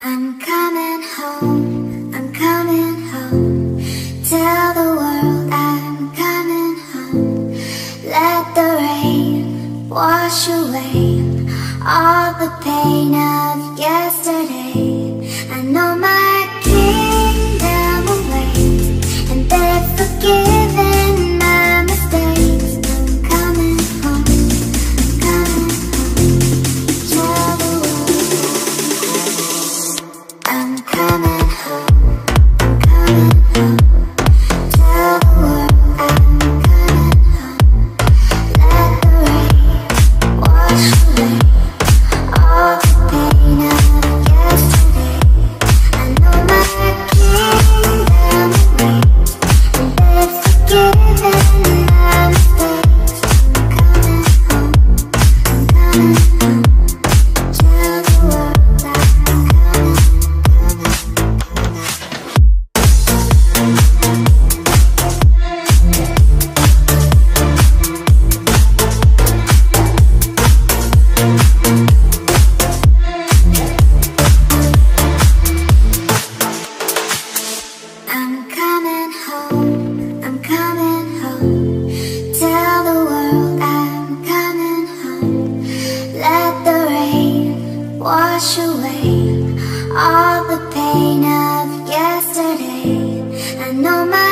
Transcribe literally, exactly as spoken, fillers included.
I'm coming home, I'm coming home. Tell the world I'm coming home. Let the rain wash away all the pain of yesterday. I know my kingdom awaits, and they've forgiven my mistakes. I'm coming home, I'm coming home. Tell the world I'm coming home, I'm coming home. Tell the world I'm coming home. Let the rain wash away all the pain of yesterday. I know my kingdom awaits, and they've forgiven my mistakes. I'm coming home, I'm coming home. Tell the world I'm coming, I'm coming home, I'm coming home. Tell the world I'm coming home. Let the rain wash away all the pain of yesterday. I know my